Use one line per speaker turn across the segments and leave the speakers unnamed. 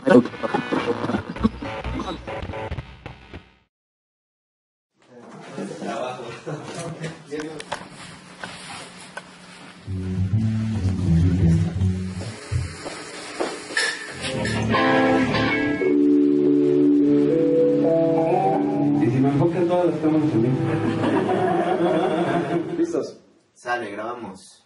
Y si me enfocan todas las cámaras en mí. ¿Listos?
Sale, grabamos.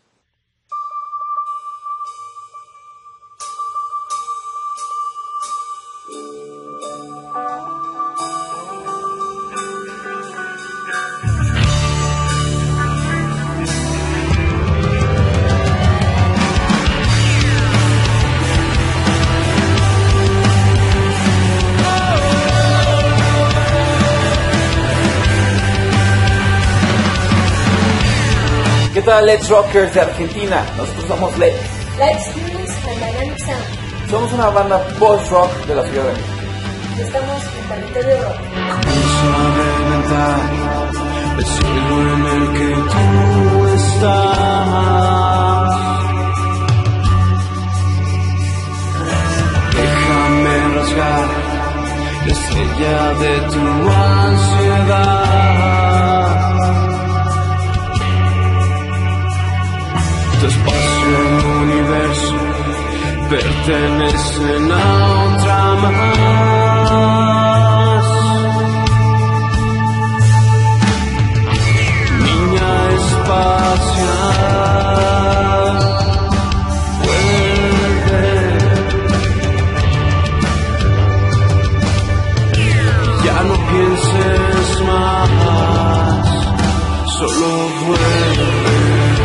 ¿Qué tal, Let's Rockers de Argentina? Nosotros somos Let's.
Let's Students and Dynamic Sound.
Somos una banda post-rock de la Ciudad de México.
Estamos en Territorio Rock.
Comienzo a reventar el cielo en el que tú estás. Déjame rasgar la estrella de tu ansiedad. Tu espacio en el universo pertenecen a otra más. Niña espacial, vuelve. Ya no pienses más, solo vuelve.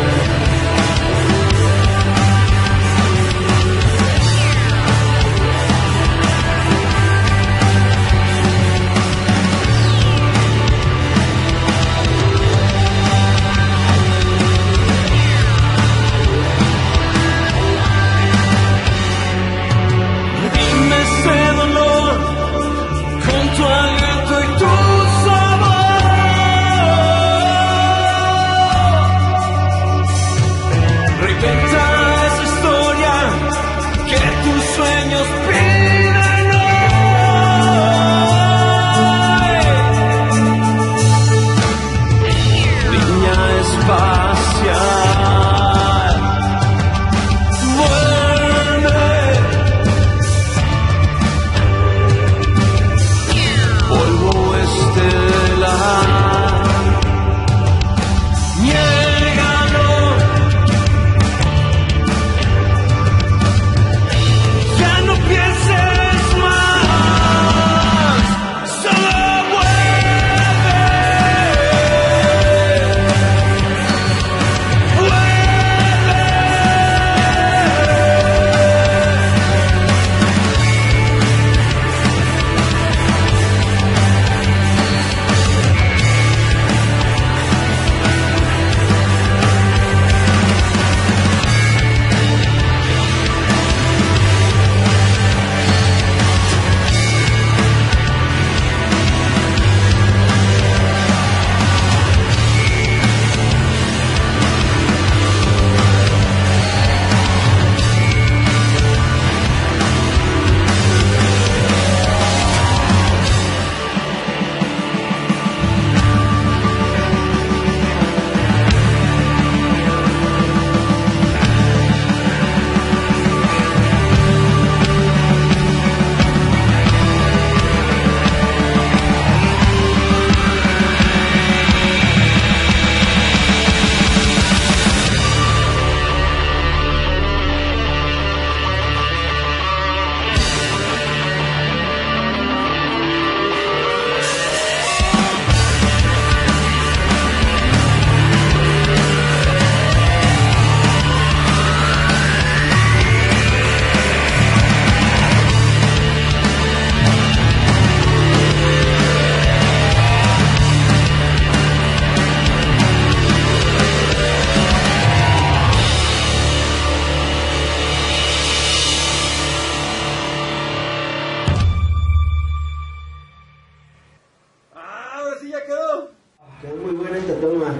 Quedó muy buena esta toma.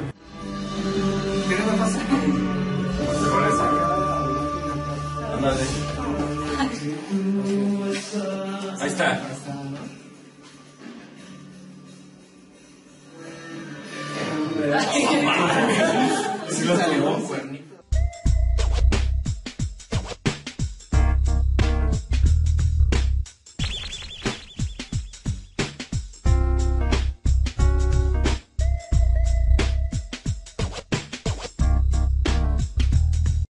¿Qué me pasa? Se vuelve a sacar. Ándale.
Ahí está.
Ahí está, ¿no?
Sí lo
Salió
tuvo.
un cuernito.